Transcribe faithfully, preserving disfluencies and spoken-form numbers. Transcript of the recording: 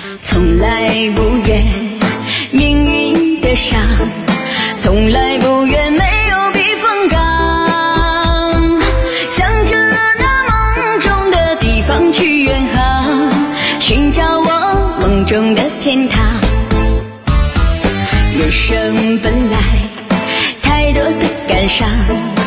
从来不怨命运的伤，从来不怨没有避风港，向着那梦中的地方去远航，寻找我梦中的天堂。人生本来太多的感伤，